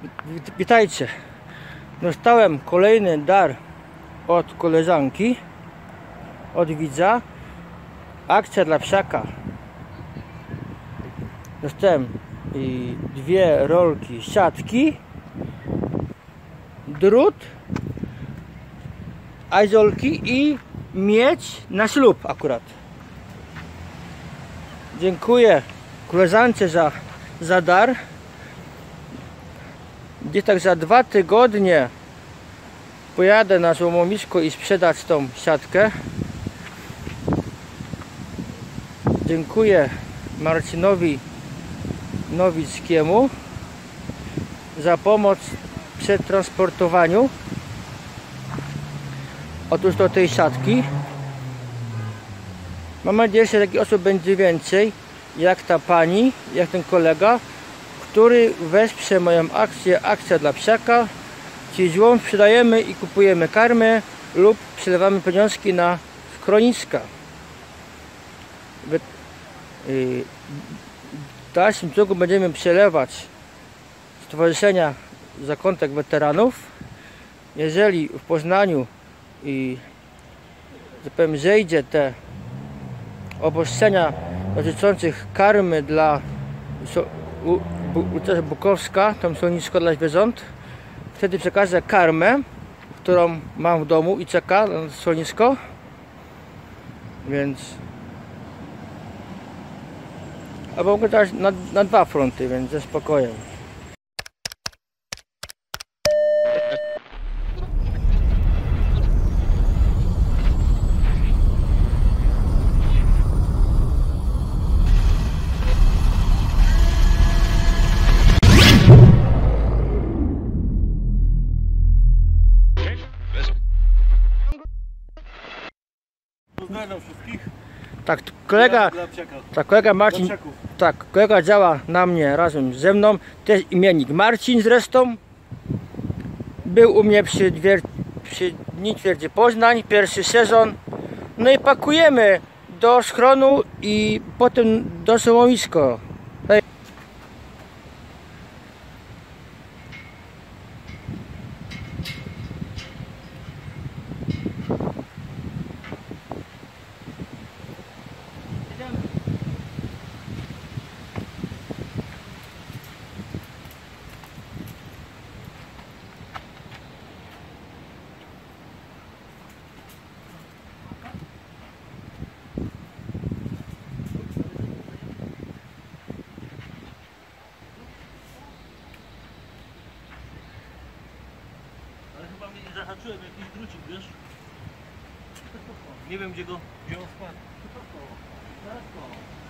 Witajcie. Dostałem kolejny dar od koleżanki, od widza. Akcja dla psiaka. Dostałem dwie rolki siatki, drut, ajzolki i miedź na ślub akurat. Dziękuję koleżance za dar. Gdzieś tak za 2 tygodnie pojadę na złomowisko i sprzedać tą siatkę. Dziękuję Marcinowi Nowickiemu za pomoc w przetransportowaniu. Otóż do tej siatki. Mam nadzieję, że takich osób będzie więcej, jak ta pani, jak ten kolega, który wesprze moją akcję Akcja dla psiaka, czyli złom sprzedajemy i kupujemy karmę lub przelewamy pieniążki na schroniska. W dalszym ciągu będziemy przelewać Stowarzyszenia Zakątek Weteranów. Jeżeli w Poznaniu zejdzie te obostrzenia dotyczących karmy dla ulica Bukowska, tam schronisko dla zwierząt, wtedy przekażę karmę, którą mam w domu i czeka na schronisko, więc albo mogę dać na 2 fronty, więc ze spokojem. Pozdrawiam wszystkich. Kolega Marcin, kolega działa na mnie razem ze mną, też imiennik Marcin zresztą. Był u mnie przy Dni Twierdzy Poznań, pierwszy sezon. No i pakujemy do schronu i potem do złomowisko. Chyba mnie zahaczyłem jakiś drucik, wiesz? Nie wiem gdzie on spadł.